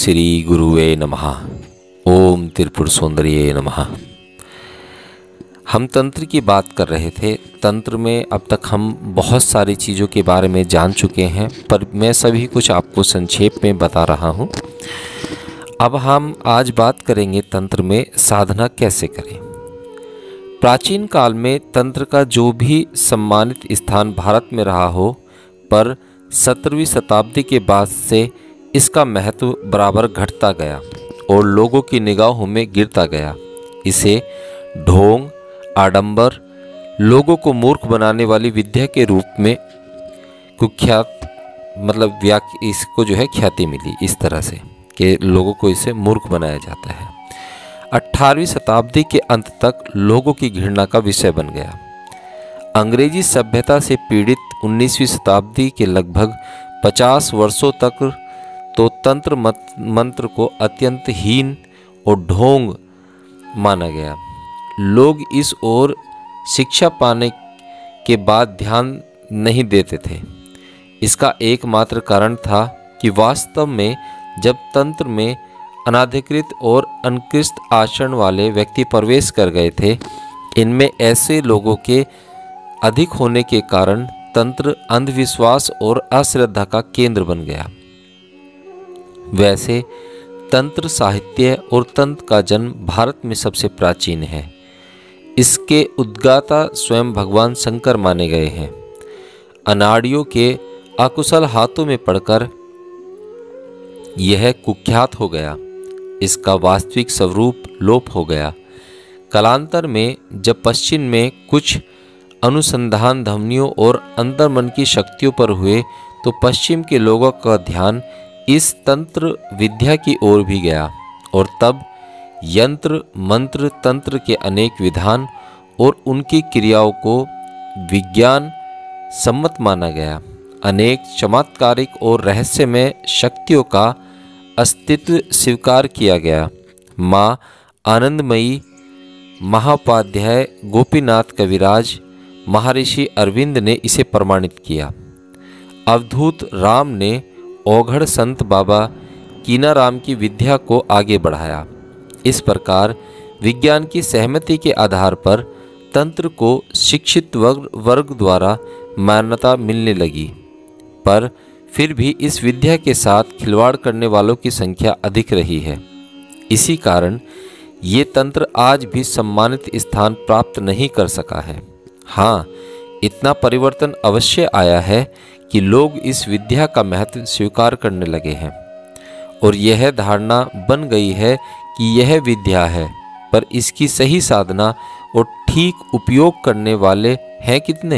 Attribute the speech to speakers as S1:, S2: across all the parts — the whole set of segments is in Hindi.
S1: श्री गुरुवे नमः। ओम त्रिपुर सुंदरिये नमः। हम तंत्र की बात कर रहे थे। तंत्र में अब तक हम बहुत सारी चीज़ों के बारे में जान चुके हैं, पर मैं सभी कुछ आपको संक्षेप में बता रहा हूँ। अब हम आज बात करेंगे तंत्र में साधना कैसे करें। प्राचीन काल में तंत्र का जो भी सम्मानित स्थान भारत में रहा हो, पर 17वीं शताब्दी के बाद से इसका महत्व बराबर घटता गया और लोगों की निगाहों में गिरता गया। इसे ढोंग, आडंबर, लोगों को मूर्ख बनाने वाली विद्या के रूप में कुख्यात इसको जो है ख्याति मिली, इस तरह से कि लोगों को इसे मूर्ख बनाया जाता है। 18वीं शताब्दी के अंत तक लोगों की घृणा का विषय बन गया। अंग्रेजी सभ्यता से पीड़ित 19वीं शताब्दी के लगभग 50 वर्षों तक तो तंत्र मंत्र को अत्यंत हीन और ढोंग माना गया। लोग इस ओर शिक्षा पाने के बाद ध्यान नहीं देते थे। इसका एकमात्र कारण था कि वास्तव में जब तंत्र में अनाधिकृत और अनकृष्ट आचरण वाले व्यक्ति प्रवेश कर गए थे, इनमें ऐसे लोगों के अधिक होने के कारण तंत्र अंधविश्वास और अश्रद्धा का केंद्र बन गया। वैसे तंत्र साहित्य और तंत्र का जन्म भारत में सबसे प्राचीन है। इसके उद्गाता स्वयं भगवान शंकर माने गए हैं। अनाड़ियों के अकुशल हाथों में पड़कर यह कुख्यात हो गया। इसका वास्तविक स्वरूप लोप हो गया। कालांतर में जब पश्चिम में कुछ अनुसंधान ध्वनियों और अंतर्मन की शक्तियों पर हुए, तो पश्चिम के लोगों का ध्यान इस तंत्र विद्या की ओर भी गया और तब यंत्र मंत्र तंत्र के अनेक विधान और उनकी क्रियाओं को विज्ञान सम्मत माना गया। अनेक चमत्कारिक और रहस्यमय शक्तियों का अस्तित्व स्वीकार किया गया। माँ आनंदमयी, महाउपाध्याय गोपीनाथ कविराज, महर्षि अरविंद ने इसे प्रमाणित किया। अवधूत राम ने औघड़ संत बाबा कीनाराम की विद्या को आगे बढ़ाया। इस प्रकार विज्ञान की सहमति के आधार पर तंत्र को शिक्षित वर्ग द्वारा मान्यता मिलने लगी, पर फिर भी इस विद्या के साथ खिलवाड़ करने वालों की संख्या अधिक रही है। इसी कारण ये तंत्र आज भी सम्मानित स्थान प्राप्त नहीं कर सका है। हाँ, इतना परिवर्तन अवश्य आया है कि लोग इस विद्या का महत्व स्वीकार करने लगे हैं और यह धारणा बन गई है कि यह विद्या है, पर इसकी सही साधना और ठीक उपयोग करने वाले हैं कितने।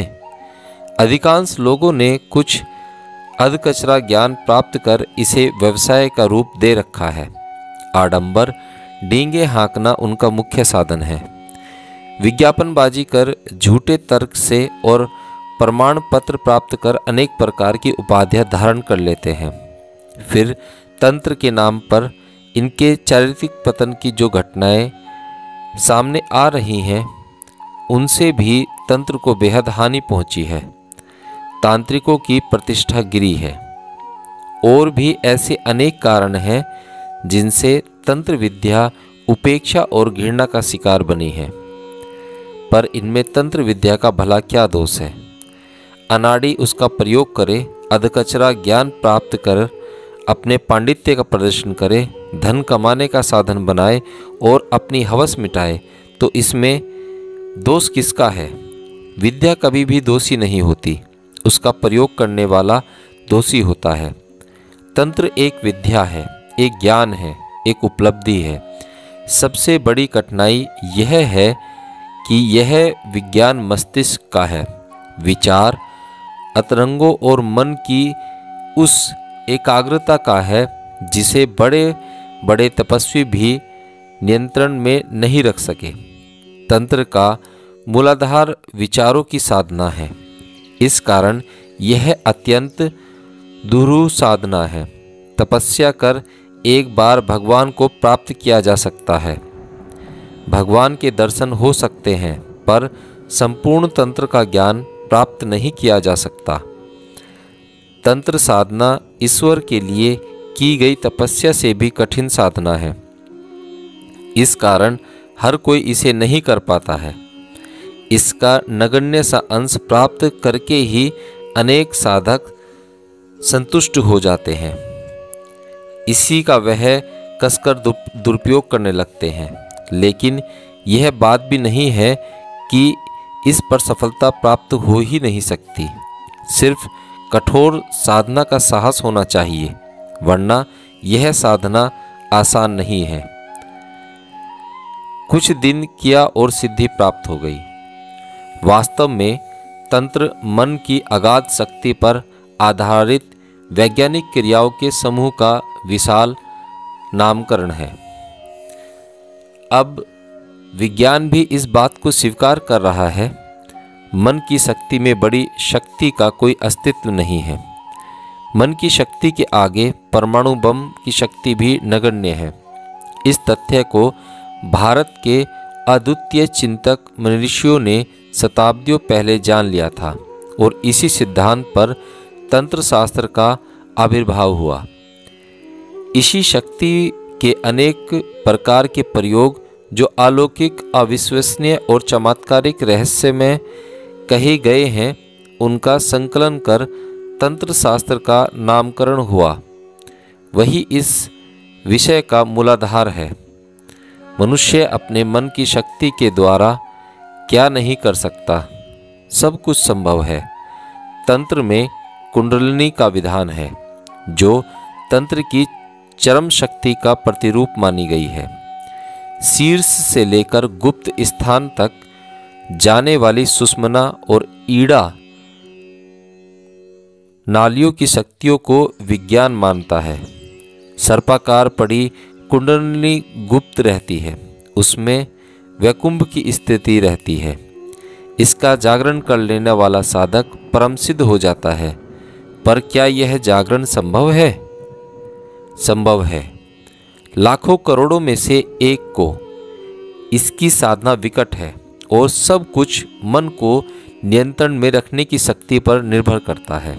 S1: अधिकांश लोगों ने कुछ अधकचरा ज्ञान प्राप्त कर इसे व्यवसाय का रूप दे रखा है। आडंबर, डींगे हाँकना उनका मुख्य साधन है। विज्ञापनबाजी कर, झूठे तर्क से और प्रमाण पत्र प्राप्त कर अनेक प्रकार की उपाधियां धारण कर लेते हैं। फिर तंत्र के नाम पर इनके चारित्रिक पतन की जो घटनाएं सामने आ रही हैं, उनसे भी तंत्र को बेहद हानि पहुंची है। तांत्रिकों की प्रतिष्ठा गिरी है। और भी ऐसे अनेक कारण हैं जिनसे तंत्र विद्या उपेक्षा और घृणा का शिकार बनी है। पर इनमें तंत्र विद्या का भला क्या दोष है। अनाड़ी उसका प्रयोग करे, अधकचरा ज्ञान प्राप्त कर अपने पांडित्य का प्रदर्शन करे, धन कमाने का साधन बनाए और अपनी हवस मिटाए, तो इसमें दोष किसका है। विद्या कभी भी दोषी नहीं होती, उसका प्रयोग करने वाला दोषी होता है। तंत्र एक विद्या है, एक ज्ञान है, एक उपलब्धि है। सबसे बड़ी कठिनाई यह है कि यह विज्ञान मस्तिष्क का है। विचार अतरंगों और मन की उस एकाग्रता का है जिसे बड़े बड़े तपस्वी भी नियंत्रण में नहीं रख सके। तंत्र का मूलाधार विचारों की साधना है। इस कारण यह अत्यंत दुरूह साधना है। तपस्या कर एक बार भगवान को प्राप्त किया जा सकता है, भगवान के दर्शन हो सकते हैं, पर संपूर्ण तंत्र का ज्ञान प्राप्त नहीं किया जा सकता। तंत्र साधना ईश्वर के लिए की गई तपस्या से भी कठिन साधना है। इस कारण हर कोई इसे नहीं कर पाता है। इसका नगण्य सा अंश प्राप्त करके ही अनेक साधक संतुष्ट हो जाते हैं। इसी का वह कसकर दुरुपयोग करने लगते हैं। लेकिन यह बात भी नहीं है कि इस पर सफलता प्राप्त हो ही नहीं सकती। सिर्फ कठोर साधना का साहस होना चाहिए, वरना यह साधना आसान नहीं है। कुछ दिन किया और सिद्धि प्राप्त हो गई। वास्तव में तंत्र मन की अगाध शक्ति पर आधारित वैज्ञानिक क्रियाओं के समूह का विशाल नामकरण है। अब विज्ञान भी इस बात को स्वीकार कर रहा है, मन की शक्ति में बड़ी शक्ति का कोई अस्तित्व नहीं है। मन की शक्ति के आगे परमाणु बम की शक्ति भी नगण्य है। इस तथ्य को भारत के अद्वितीय चिंतक मनीषियों ने शताब्दियों पहले जान लिया था और इसी सिद्धांत पर तंत्र शास्त्र का आविर्भाव हुआ। इसी शक्ति के अनेक प्रकार के प्रयोग जो अलौकिक, अविश्वसनीय और चमत्कारिक रहस्य में कहे गए हैं, उनका संकलन कर तंत्र शास्त्र का नामकरण हुआ। वही इस विषय का मूलाधार है। मनुष्य अपने मन की शक्ति के द्वारा क्या नहीं कर सकता, सब कुछ संभव है। तंत्र में कुंडलिनी का विधान है, जो तंत्र की चरम शक्ति का प्रतिरूप मानी गई है। शीर्ष से लेकर गुप्त स्थान तक जाने वाली सुषुम्ना और ईड़ा नालियों की शक्तियों को विज्ञान मानता है। सर्पाकार पड़ी कुंडलिनी गुप्त रहती है, उसमें वैकुंभ की स्थिति रहती है। इसका जागरण कर लेने वाला साधक परम सिद्ध हो जाता है। पर क्या यह जागरण संभव है? संभव है। लाखों करोड़ों में से एक को इसकी साधना विकट है और सब कुछ मन को नियंत्रण में रखने की शक्ति पर निर्भर करता है।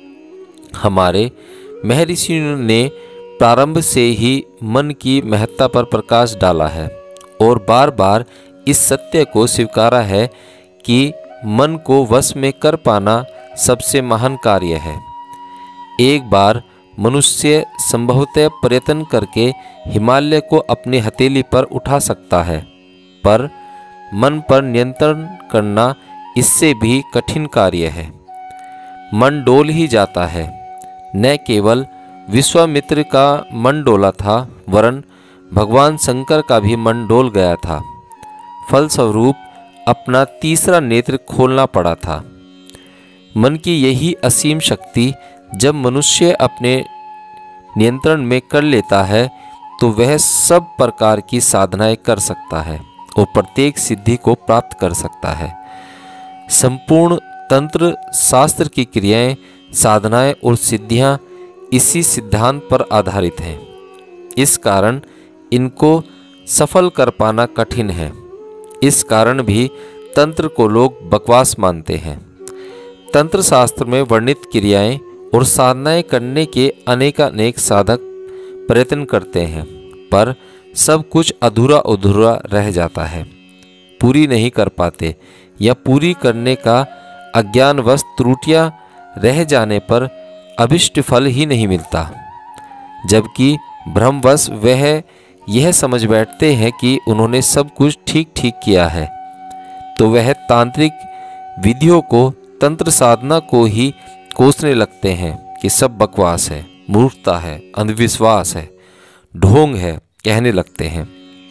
S1: हमारे महर्षियों ने प्रारंभ से ही मन की महत्ता पर प्रकाश डाला है और बार बार इस सत्य को स्वीकारा है कि मन को वश में कर पाना सबसे महान कार्य है। एक बार मनुष्य संभवतः प्रयत्न करके हिमालय को अपनी हथेली पर उठा सकता है, पर मन पर नियंत्रण करना इससे भी कठिन कार्य है। मन डोल ही जाता है। न केवल विश्वामित्र का मन डोला था, वरन भगवान शंकर का भी मन डोल गया था। फलस्वरूप अपना तीसरा नेत्र खोलना पड़ा था। मन की यही असीम शक्ति जब मनुष्य अपने नियंत्रण में कर लेता है, तो वह सब प्रकार की साधनाएं कर सकता है और प्रत्येक सिद्धि को प्राप्त कर सकता है। संपूर्ण तंत्र शास्त्र की क्रियाएं, साधनाएं और सिद्धियां इसी सिद्धांत पर आधारित हैं। इस कारण इनको सफल कर पाना कठिन है। इस कारण भी तंत्र को लोग बकवास मानते हैं। तंत्र शास्त्र में वर्णित क्रियाएं और साधनाएं करने के अनेकानेक साधक प्रयत्न करते हैं, पर सब कुछ अधूरा अधूरा रह जाता है। पूरी नहीं कर पाते या पूरी करने का अज्ञानवश त्रुटियां रह जाने पर अभिष्ट फल ही नहीं मिलता। जबकि भ्रमवश वह यह समझ बैठते हैं कि उन्होंने सब कुछ ठीक ठीक किया है, तो वह तांत्रिक विधियों को, तंत्र साधना को ही कोसने लगते हैं कि सब बकवास है, मूर्खता है, अंधविश्वास है, ढोंग है कहने लगते हैं।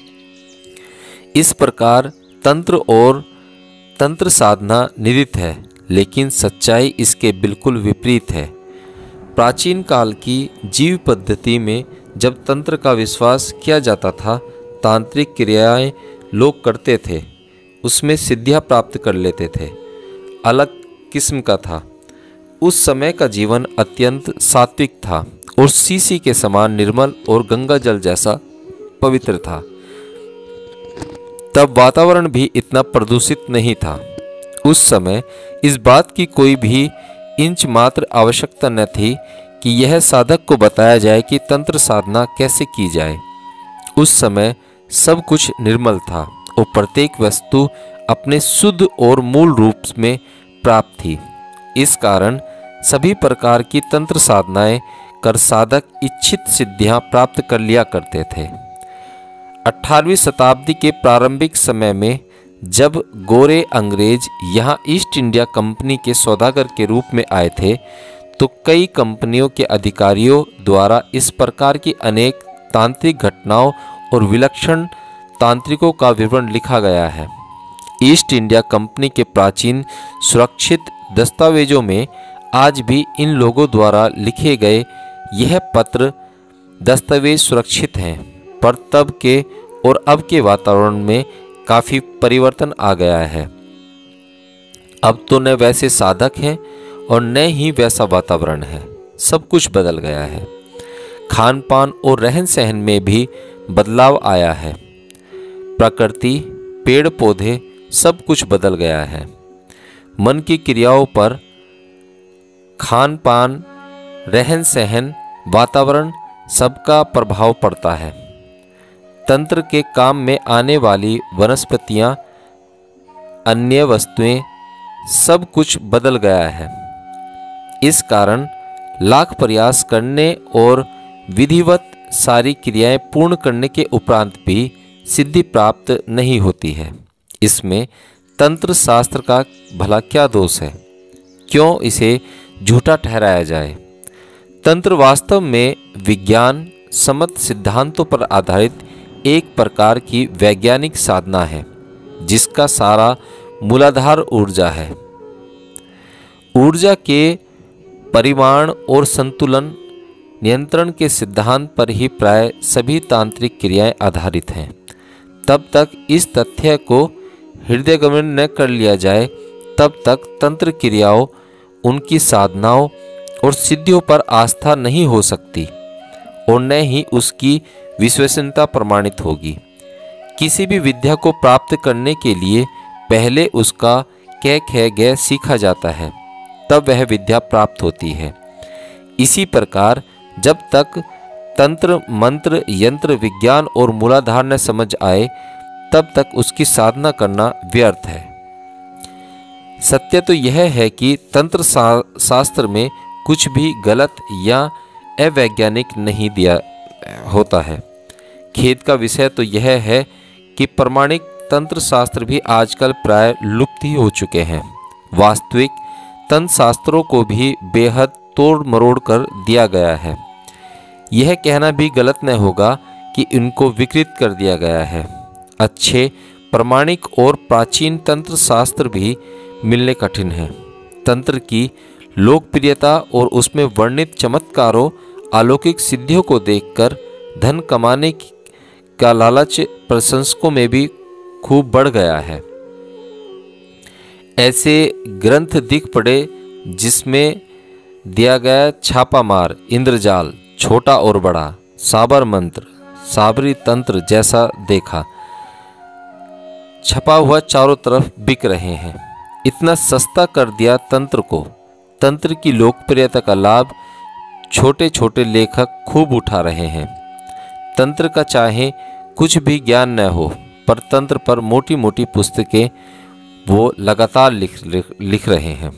S1: इस प्रकार तंत्र और तंत्र साधना निदित है, लेकिन सच्चाई इसके बिल्कुल विपरीत है। प्राचीन काल की जीव पद्धति में जब तंत्र का विश्वास किया जाता था, तांत्रिक क्रियाएं लोग करते थे, उसमें सिद्धियां प्राप्त कर लेते थे, अलग किस्म का था। उस समय का जीवन अत्यंत सात्विक था और सीसी के समान निर्मल और गंगा जल जैसा पवित्र था। तब वातावरण भी इतना प्रदूषित नहीं था। उस समय इस बात की कोई भी इंच मात्र आवश्यकता न थी कि यह साधक को बताया जाए कि तंत्र साधना कैसे की जाए। उस समय सब कुछ निर्मल था और प्रत्येक वस्तु अपने शुद्ध और मूल रूप में प्राप्त थी। इस कारण सभी प्रकार की तंत्र साधनाएं कर साधक इच्छित सिद्धियां प्राप्त कर लिया करते थे। 18वीं शताब्दी के प्रारंभिक समय में जब गोरे अंग्रेज यहाँ ईस्ट इंडिया कंपनी के सौदागर के रूप में आए थे, तो कई कंपनियों के अधिकारियों द्वारा इस प्रकार की अनेक तांत्रिक घटनाओं और विलक्षण तांत्रिकों का विवरण लिखा गया है। ईस्ट इंडिया कंपनी के प्राचीन सुरक्षित दस्तावेजों में आज भी इन लोगों द्वारा लिखे गए यह पत्र दस्तावेज सुरक्षित हैं, पर तब के और अब के वातावरण में काफ़ी परिवर्तन आ गया है। अब तो न वैसे साधक हैं और न ही वैसा वातावरण है, सब कुछ बदल गया है। खान पान और रहन सहन में भी बदलाव आया है। प्रकृति, पेड़ पौधे सब कुछ बदल गया है। मन की क्रियाओं पर खान पान, रहन सहन, वातावरण सबका प्रभाव पड़ता है। तंत्र के काम में आने वाली वनस्पतियां, अन्य वस्तुएं सब कुछ बदल गया है। इस कारण लाख प्रयास करने और विधिवत सारी क्रियाएं पूर्ण करने के उपरांत भी सिद्धि प्राप्त नहीं होती है। इसमें तंत्र शास्त्र का भला क्या दोष है? क्यों इसे झूठा ठहराया जाए? तंत्र वास्तव में विज्ञान सम्मत सिद्धांतों पर आधारित एक प्रकार की वैज्ञानिक साधना है, जिसका सारा मूलाधार ऊर्जा है। ऊर्जा के परिमाण और संतुलन नियंत्रण के सिद्धांत पर ही प्राय सभी तांत्रिक क्रियाएं आधारित हैं। तब तक इस तथ्य को हृदयगमन न कर लिया जाए, तब तक तंत्र क्रियाओं, उनकी साधनाओं और सिद्धियों पर आस्था नहीं हो सकती और न ही उसकी विश्वसनीयता प्रमाणित होगी। किसी भी विद्या को प्राप्त करने के लिए पहले उसका कै ख ग सीखा जाता है, तब वह विद्या प्राप्त होती है। इसी प्रकार जब तक तंत्र, मंत्र, यंत्र, विज्ञान और मूलाधार न समझ आए, तब तक उसकी साधना करना व्यर्थ है। सत्य तो यह है कि तंत्र शास्त्र में कुछ भी गलत या अवैज्ञानिक नहीं दिया होता है। खेद का विषय तो यह है कि प्रमाणिक तंत्र शास्त्र भी आजकल प्राय लुप्त ही हो चुके हैं। वास्तविक तंत्र शास्त्रों को भी बेहद तोड़ मरोड़ कर दिया गया है। यह कहना भी गलत न होगा कि इनको विकृत कर दिया गया है। अच्छे, प्रमाणिक और प्राचीन तंत्र शास्त्र भी मिलने कठिन हैं। तंत्र की लोकप्रियता और उसमें वर्णित चमत्कारों, अलौकिक सिद्धियों को देखकर धन कमाने का लालच प्रशंसकों में भी खूब बढ़ गया है। ऐसे ग्रंथ दिख पड़े जिसमें दिया गया छापामार, इंद्रजाल, छोटा और बड़ा, साबर मंत्र, साबरी तंत्र जैसा देखा छपा हुआ चारों तरफ बिक रहे हैं। इतना सस्ता कर दिया तंत्र को। तंत्र की लोकप्रियता का लाभ छोटे छोटे लेखक खूब उठा रहे हैं। तंत्र का चाहे कुछ भी ज्ञान न हो, पर तंत्र पर मोटी मोटी पुस्तकें वो लगातार लिख रहे हैं।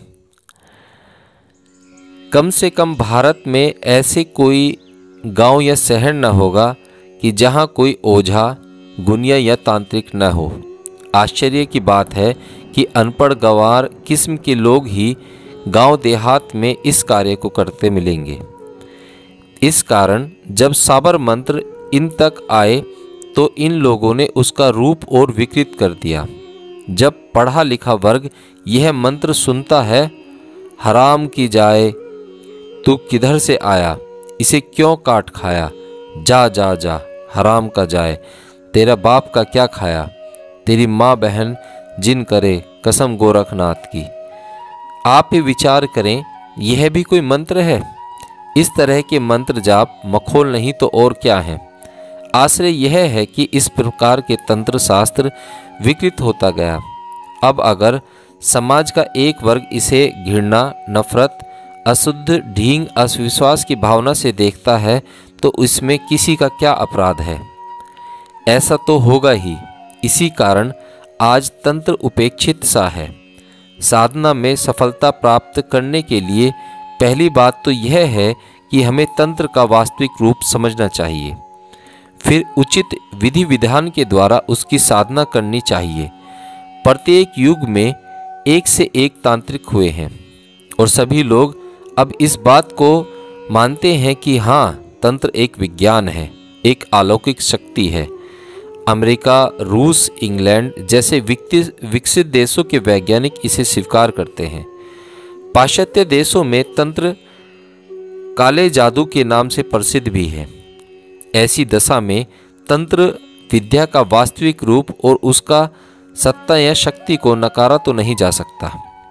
S1: कम से कम भारत में ऐसे कोई गांव या शहर न होगा कि जहां कोई ओझा, गुनिया या तांत्रिक न हो। आश्चर्य की बात है कि अनपढ़ गंवार किस्म के लोग ही गांव देहात में इस कार्य को करते मिलेंगे। इस कारण जब साबर मंत्र इन तक आए तो इन लोगों ने उसका रूप और विकृत कर दिया। जब पढ़ा लिखा वर्ग यह मंत्र सुनता है, हराम की जाए, तू किधर से आया, इसे क्यों काट खाया, जा जा जा, हराम का जाए, तेरा बाप का क्या खाया, तेरी माँ बहन जिन करे, कसम गोरखनाथ की। आप ही विचार करें, यह भी कोई मंत्र है? इस तरह के मंत्र जाप मखौल नहीं तो और क्या है। आश्चर्य यह है कि इस प्रकार के तंत्र शास्त्र विकृत होता गया। अब अगर समाज का एक वर्ग इसे घृणा, नफरत, अशुद्ध ढींग अविश्वास की भावना से देखता है तो इसमें किसी का क्या अपराध है? ऐसा तो होगा ही। इसी कारण आज तंत्र उपेक्षित सा है। साधना में सफलता प्राप्त करने के लिए पहली बात तो यह है कि हमें तंत्र का वास्तविक रूप समझना चाहिए। फिर उचित विधि विधान के द्वारा उसकी साधना करनी चाहिए। प्रत्येक युग में एक से एक तांत्रिक हुए हैं और सभी लोग अब इस बात को मानते हैं कि हाँ, तंत्र एक विज्ञान है, एक अलौकिक शक्ति है। अमेरिका, रूस, इंग्लैंड जैसे विकसित देशों के वैज्ञानिक इसे स्वीकार करते हैं। पाश्चात्य देशों में तंत्र काले जादू के नाम से प्रसिद्ध भी है। ऐसी दशा में तंत्र विद्या का वास्तविक रूप और उसका सत्ता या शक्ति को नकारा तो नहीं जा सकता।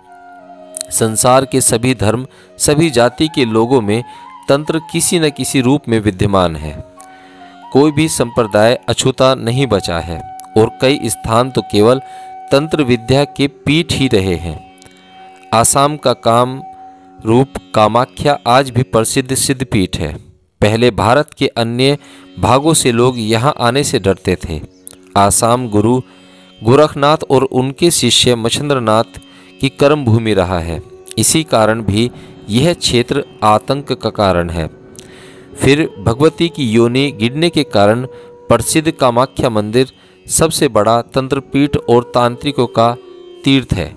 S1: संसार के सभी धर्म, सभी जाति के लोगों में तंत्र किसी न किसी रूप में विद्यमान है। कोई भी संप्रदाय अछूता नहीं बचा है और कई स्थान तो केवल तंत्र विद्या के पीठ ही रहे हैं। आसाम का काम रूप कामाख्या आज भी प्रसिद्ध सिद्धपीठ है। पहले भारत के अन्य भागों से लोग यहाँ आने से डरते थे। आसाम गुरु गोरखनाथ और उनके शिष्य मच्छंद्रनाथ की कर्म भूमि रहा है। इसी कारण भी यह क्षेत्र आतंक का कारण है। फिर भगवती की योनि गिरने के कारण प्रसिद्ध कामाख्या मंदिर सबसे बड़ा तंत्रपीठ और तांत्रिकों का तीर्थ है।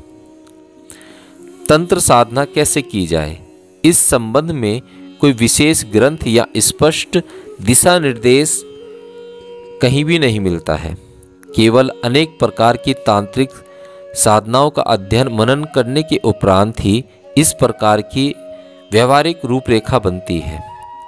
S1: तंत्र साधना कैसे की जाए, इस संबंध में कोई विशेष ग्रंथ या स्पष्ट दिशा निर्देश कहीं भी नहीं मिलता है। केवल अनेक प्रकार की तांत्रिक साधनाओं का अध्ययन मनन करने के उपरांत ही इस प्रकार की व्यवहारिक रूपरेखा बनती है।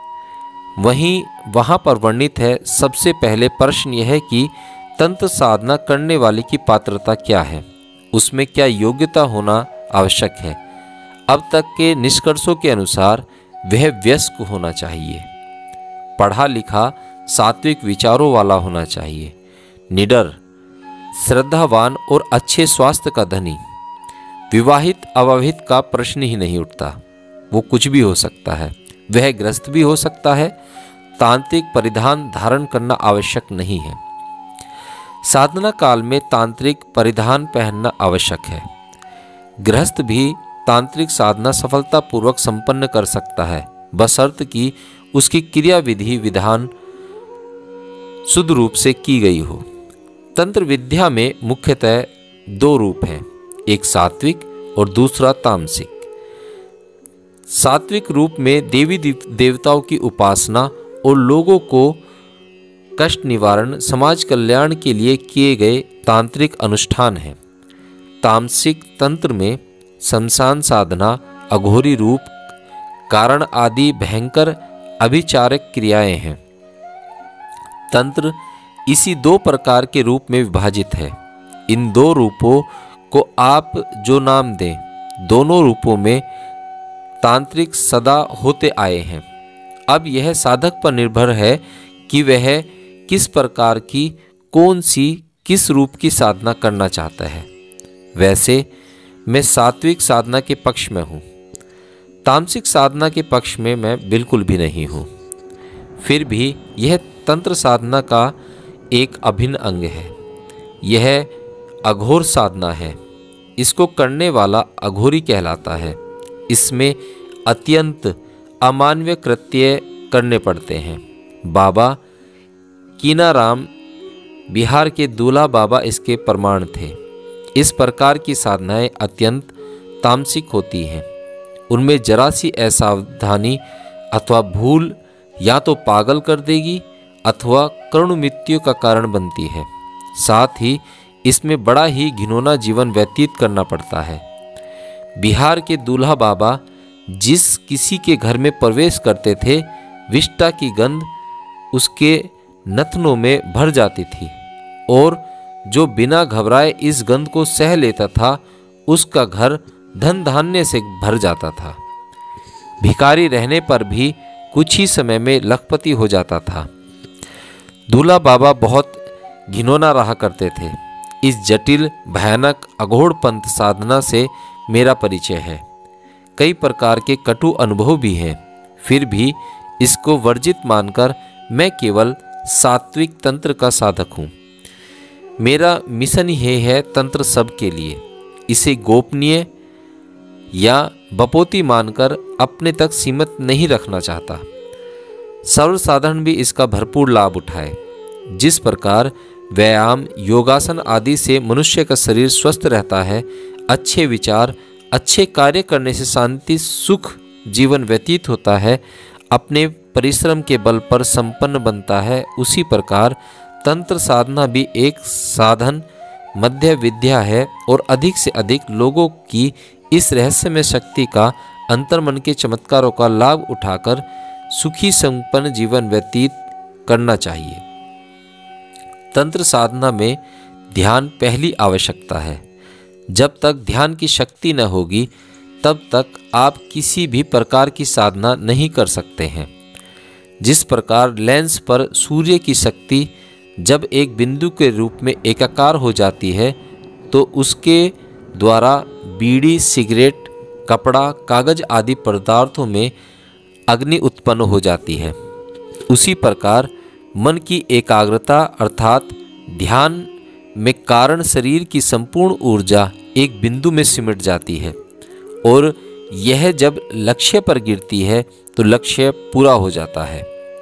S1: वहीं वहाँ पर वर्णित है। सबसे पहले प्रश्न यह है कि तंत्र साधना करने वाले की पात्रता क्या है, उसमें क्या योग्यता होना आवश्यक है। अब तक के निष्कर्षों के अनुसार वह वयस्क होना चाहिए, पढ़ा लिखा, सात्विक विचारों वाला होना चाहिए, निडर, श्रद्धावान और अच्छे स्वास्थ्य का धनी। विवाहित अविवाहित का प्रश्न ही नहीं उठता, वो कुछ भी हो सकता है। वह ग्रस्त भी हो सकता है। तांत्रिक परिधान धारण करना आवश्यक नहीं है। साधना काल में तांत्रिक परिधान पहनना आवश्यक है। गृहस्थ भी तांत्रिक साधना सफलतापूर्वक संपन्न कर सकता है, बशर्त कि उसकी क्रिया विधि विधान शुद्ध रूप से की गई हो। तंत्र विद्या में मुख्यतः दो रूप हैं, एक सात्विक और दूसरा तामसिक। सात्विक रूप में देवी देवताओं की उपासना और लोगों को कष्ट निवारण, समाज कल्याण के लिए किए गए तांत्रिक अनुष्ठान हैं। तामसिक तंत्र में शमशान साधना, अघोरी रूप, कारण आदि भयंकर अभिचारक क्रियाएं हैं। तंत्र इसी दो प्रकार के रूप में विभाजित है। इन दो रूपों को आप जो नाम दें, दोनों रूपों में तांत्रिक सदा होते आए हैं। अब यह साधक पर निर्भर है कि वह किस प्रकार की, कौन सी, किस रूप की साधना करना चाहता है। वैसे मैं सात्विक साधना के पक्ष में हूँ, तामसिक साधना के पक्ष में मैं बिल्कुल भी नहीं हूँ। फिर भी यह तंत्र साधना का एक अभिन्न अंग है। यह अघोर साधना है। इसको करने वाला अघोरी कहलाता है। इसमें अत्यंत अमानवीय कृत्य करने पड़ते हैं। बाबा कीनाराम बिहार के दूल्हा बाबा इसके प्रमाण थे। इस प्रकार की साधनाएं अत्यंत तामसिक होती हैं। उनमें जरा सी असावधानी अथवा भूल या तो पागल कर देगी अथवा करुण मृत्यु का कारण बनती है। साथ ही इसमें बड़ा ही घिनौना जीवन व्यतीत करना पड़ता है। बिहार के दूल्हा बाबा जिस किसी के घर में प्रवेश करते थे, विष्टा की गंध उसके नथनों में भर जाती थी और जो बिना घबराए इस गंध को सह लेता था, उसका घर धन धान्य से भर जाता था। भिखारी रहने पर भी कुछ ही समय में लखपति हो जाता था। दूल्हा बाबा बहुत घिनौना रहा करते थे। इस जटिल भयानक अघोर पंथ साधना से मेरा परिचय है। कई प्रकार के कटु अनुभव भी हैं। फिर भी इसको वर्जित मानकर मैं केवल सात्विक तंत्र का साधक हूँ। मेरा मिशन यह है तंत्र सबके लिए। इसे गोपनीय या बपोती मानकर अपने तक सीमित नहीं रखना चाहता। सर्वसाधारण भी इसका भरपूर लाभ उठाए। जिस प्रकार व्यायाम, योगासन आदि से मनुष्य का शरीर स्वस्थ रहता है, अच्छे विचार, अच्छे कार्य करने से शांति सुख जीवन व्यतीत होता है, अपने परिश्रम के बल पर संपन्न बनता है, उसी प्रकार तंत्र साधना भी एक साधन मध्य विद्या है और अधिक से अधिक लोगों की इस रहस्यमय शक्ति का अंतर्मन के चमत्कारों का लाभ उठाकर सुखी संपन्न जीवन व्यतीत करना चाहिए। तंत्र साधना में ध्यान पहली आवश्यकता है। जब तक ध्यान की शक्ति न होगी तब तक आप किसी भी प्रकार की साधना नहीं कर सकते हैं। जिस प्रकार लेंस पर सूर्य की शक्ति जब एक बिंदु के रूप में एकाकार हो जाती है तो उसके द्वारा बीड़ी, सिगरेट, कपड़ा, कागज आदि पदार्थों में अग्नि उत्पन्न हो जाती है, उसी प्रकार मन की एकाग्रता अर्थात ध्यान में कारण शरीर की संपूर्ण ऊर्जा एक बिंदु में सिमट जाती है और यह जब लक्ष्य पर गिरती है तो लक्ष्य पूरा हो जाता है।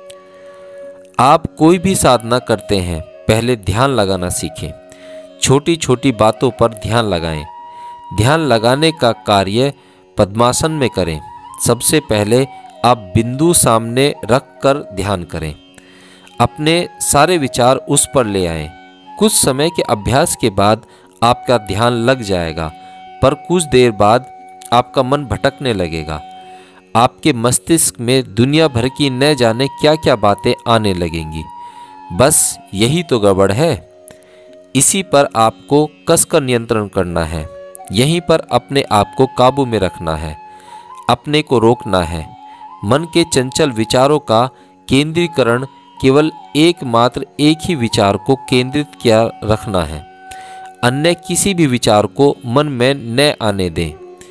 S1: आप कोई भी साधना करते हैं, पहले ध्यान लगाना सीखें। छोटी छोटी बातों पर ध्यान लगाएं। ध्यान लगाने का कार्य पद्मासन में करें। सबसे पहले आप बिंदु सामने रख कर ध्यान करें। अपने सारे विचार उस पर ले आएं। कुछ समय के अभ्यास के बाद आपका ध्यान लग जाएगा, पर कुछ देर बाद आपका मन भटकने लगेगा। आपके मस्तिष्क में दुनिया भर की न जाने क्या क्या बातें आने लगेंगी। बस यही तो गड़बड़ है। इसी पर आपको कसकर नियंत्रण करना है। यहीं पर अपने आप को काबू में रखना है, अपने को रोकना है। मन के चंचल विचारों का केंद्रीकरण केवल एकमात्र एक ही विचार को केंद्रित किया रखना है। अन्य किसी भी विचार को मन में न आने दें।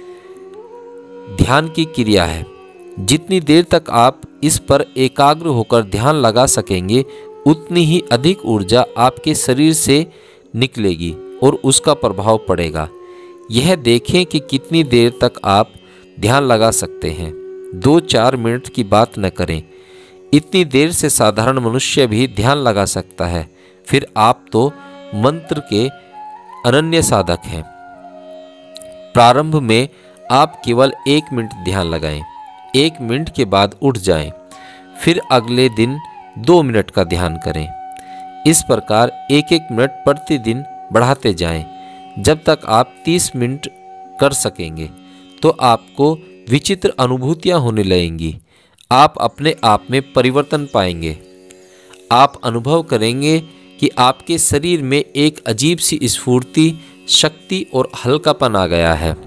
S1: ध्यान की क्रिया है। जितनी देर तक आप इस पर एकाग्र होकर ध्यान लगा सकेंगे उतनी ही अधिक ऊर्जा आपके शरीर से निकलेगी और उसका प्रभाव पड़ेगा। यह देखें कि कितनी देर तक आप ध्यान लगा सकते हैं। 2-4 मिनट की बात न करें। इतनी देर से साधारण मनुष्य भी ध्यान लगा सकता है। फिर आप तो मंत्र के अनन्य साधक हैं। प्रारंभ में आप केवल 1 मिनट ध्यान लगाएं। 1 मिनट के बाद उठ जाएं। फिर अगले दिन 2 मिनट का ध्यान करें। इस प्रकार 1-1 मिनट प्रतिदिन बढ़ाते जाएं। जब तक आप 30 मिनट कर सकेंगे तो आपको विचित्र अनुभूतियां होने लगेंगी। आप अपने आप में परिवर्तन पाएंगे। आप अनुभव करेंगे कि आपके शरीर में एक अजीब सी स्फूर्ति, शक्ति और हल्कापन आ गया है।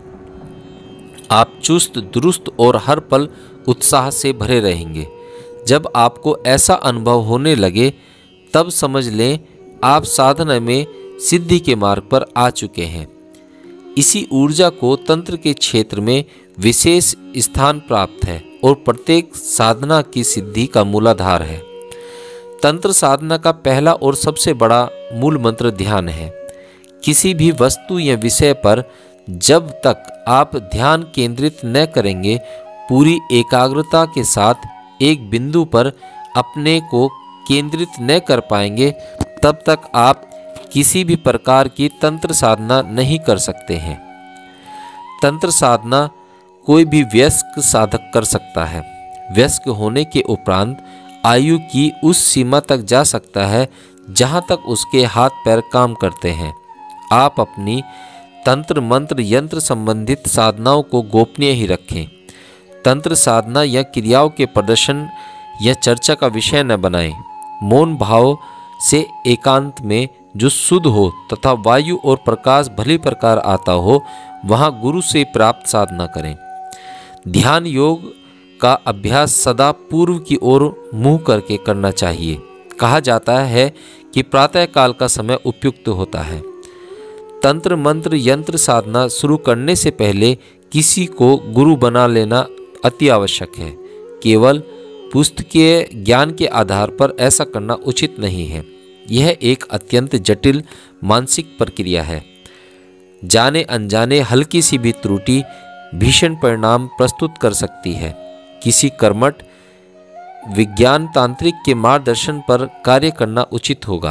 S1: आप चुस्त दुरुस्त और हर पल उत्साह से भरे रहेंगे। जब आपको ऐसा अनुभव होने लगे तब समझ लें आप साधना में सिद्धि के मार्ग पर आ चुके हैं। इसी ऊर्जा को तंत्र के क्षेत्र में विशेष स्थान प्राप्त है और प्रत्येक साधना की सिद्धि का मूलाधार है। तंत्र साधना का पहला और सबसे बड़ा मूल मंत्र ध्यान है। किसी भी वस्तु या विषय पर जब तक आप ध्यान केंद्रित न करेंगे, पूरी एकाग्रता के साथ एक बिंदु पर अपने को केंद्रित न कर पाएंगे, तब तक आप किसी भी प्रकार की तंत्र साधना नहीं कर सकते हैं। तंत्र साधना कोई भी वयस्क साधक कर सकता है। वयस्क होने के उपरांत आयु की उस सीमा तक जा सकता है जहाँ तक उसके हाथ पैर काम करते हैं। आप अपनी तंत्र मंत्र यंत्र संबंधित साधनाओं को गोपनीय ही रखें। तंत्र साधना या क्रियाओं के प्रदर्शन या चर्चा का विषय न बनाएं। मौन भाव से एकांत में जो शुद्ध हो तथा वायु और प्रकाश भली प्रकार आता हो, वहाँ गुरु से प्राप्त साधना करें। ध्यान योग का अभ्यास सदा पूर्व की ओर मुँह करके करना चाहिए। कहा जाता है कि प्रातःकाल का समय उपयुक्त होता है। तंत्र मंत्र यंत्र साधना शुरू करने से पहले किसी को गुरु बना लेना अति आवश्यक है। केवल पुस्तकीय ज्ञान के आधार पर ऐसा करना उचित नहीं है। यह एक अत्यंत जटिल मानसिक प्रक्रिया है। जाने अनजाने हल्की सी भी त्रुटि भीषण परिणाम प्रस्तुत कर सकती है। किसी कर्मठ विज्ञान तांत्रिक के मार्गदर्शन पर कार्य करना उचित होगा।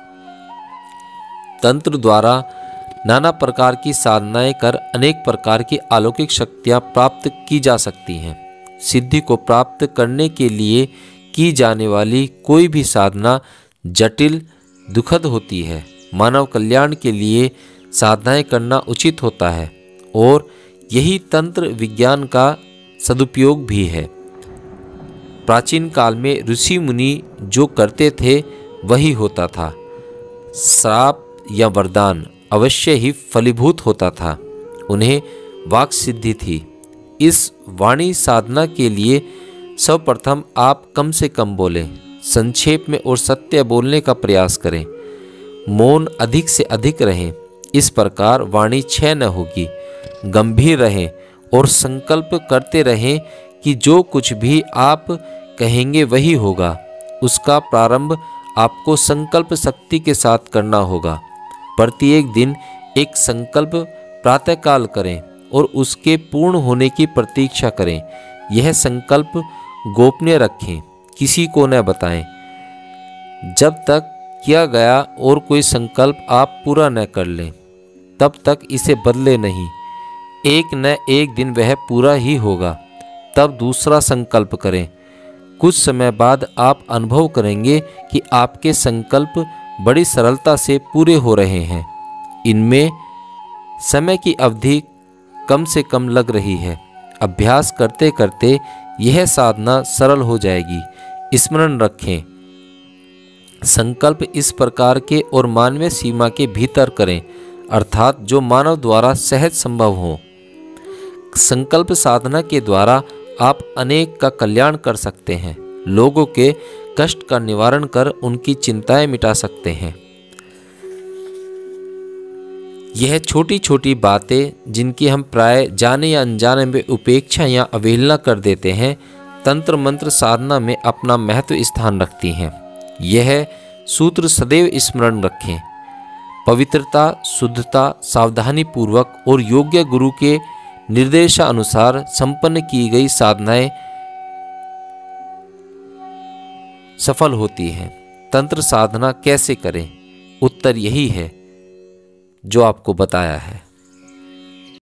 S1: तंत्र द्वारा नाना प्रकार की साधनाएं कर अनेक प्रकार की अलौकिक शक्तियां प्राप्त की जा सकती हैं। सिद्धि को प्राप्त करने के लिए की जाने वाली कोई भी साधना जटिल, दुखद होती है। मानव कल्याण के लिए साधनाएं करना उचित होता है और यही तंत्र विज्ञान का सदुपयोग भी है। प्राचीन काल में ऋषि मुनि जो करते थे वही होता था। श्राप या वरदान अवश्य ही फलीभूत होता था। उन्हें वाक सिद्धि थी। इस वाणी साधना के लिए सर्वप्रथम आप कम से कम बोलें, संक्षेप में और सत्य बोलने का प्रयास करें। मौन अधिक से अधिक रहें। इस प्रकार वाणी क्षय न होगी। गंभीर रहें और संकल्प करते रहें कि जो कुछ भी आप कहेंगे वही होगा। उसका प्रारंभ आपको संकल्प शक्ति के साथ करना होगा। प्रत्येक दिन एक संकल्प प्रातःकाल करें और उसके पूर्ण होने की प्रतीक्षा करें। यह संकल्प गोपनीय रखें, किसी को न बताएं। जब तक किया गया और कोई संकल्प आप पूरा न कर लें तब तक इसे बदले नहीं। एक न एक दिन वह पूरा ही होगा। तब दूसरा संकल्प करें। कुछ समय बाद आप अनुभव करेंगे कि आपके संकल्प बड़ी सरलता से पूरे हो रहे हैं। इनमें समय की अवधि कम से कम लग रही है। अभ्यास करते करते यह साधना सरल हो जाएगी। स्मरण रखें, संकल्प इस प्रकार के और मानवीय सीमा के भीतर करें, अर्थात जो मानव द्वारा सहज संभव हो। संकल्प साधना के द्वारा आप अनेक का कल्याण कर सकते हैं। लोगों के कष्ट का निवारण कर उनकी चिंताएं मिटा सकते हैं। यह छोटी छोटी बातें जिनकी हम प्राय जाने या अनजाने में उपेक्षा या अवहेलना कर देते हैं, तंत्र मंत्र साधना में अपना महत्व स्थान रखती हैं। यह सूत्र सदैव स्मरण रखें। पवित्रता, शुद्धता, सावधानी पूर्वक और योग्य गुरु के निर्देशानुसार संपन्न की गई साधनाएं सफल होती हैं। तंत्र साधना कैसे करें? उत्तर यही है जो आपको बताया है।